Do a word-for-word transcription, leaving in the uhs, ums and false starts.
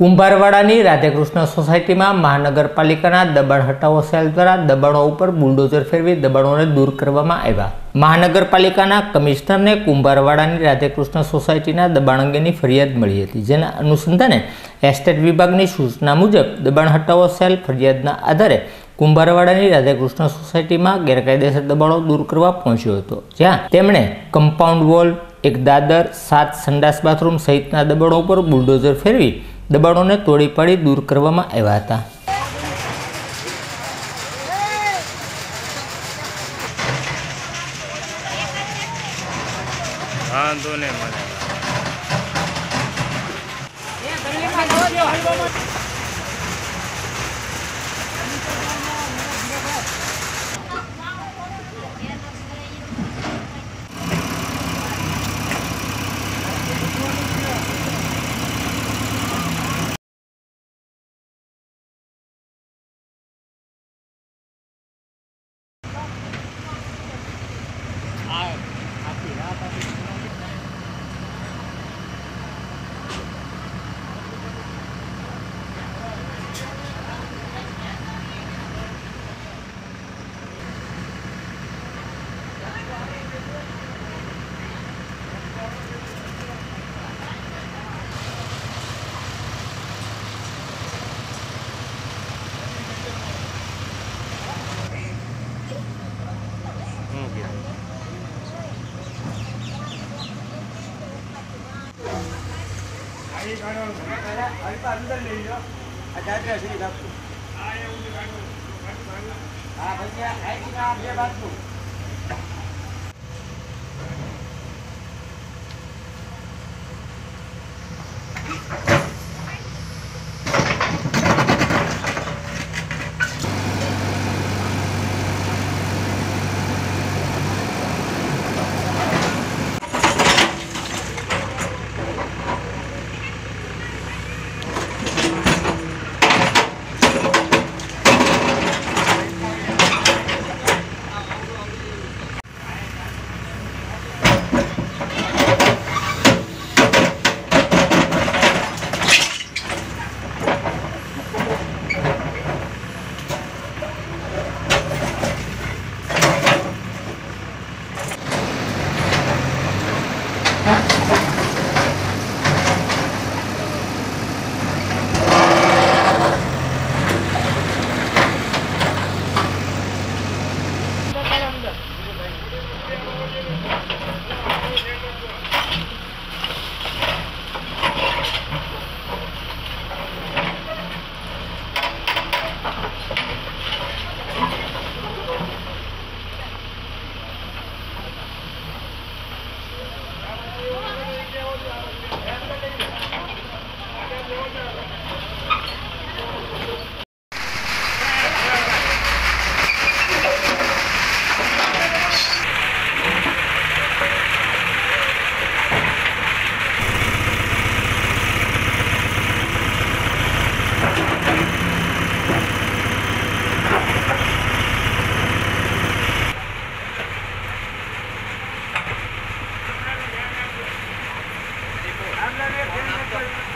કુંભારવાડાની રાધેકૃષ્ણ સોસાયટીમાં મહાનગરપાલિકાના દબાણ હટાવો સેલ દ્વારા દબાણો ઉપર બુલડોઝર ફેરવી દબાણોને દૂર કરવામાં આવ્યા। મહાનગરપાલિકાના કમિશનરને કુંભારવાડાની રાધેકૃષ્ણ સોસાયટીના દબાણ અંગેની ફરિયાદ મળી હતી, જેના અનુસંધાને એસ્ટેટ વિભાગની સૂચના મુજબ દબાણ હટાવો સેલ ફરિયાદના આધારે કુંભારવાડાની રાધેકૃષ્ણ સોસાયટીમાં ગેરકાયદેસર દબાણો દૂર કરવા પહોંચ્યો હતો, જ્યાં તેમણે કમ્પાઉન્ડ વોલ, એક દાદર, સાત સંડાસ બાથરૂમ સહિતના દબાણો ઉપર બુલડોઝર ફેરવી દબાણોને તોડી પાડી દૂર કરવામાં આવ્યા હતા। हाँ तो नहीं माने अंदर ले लो अच्छा सही बात हाँ भैया आप ये बात को I'm not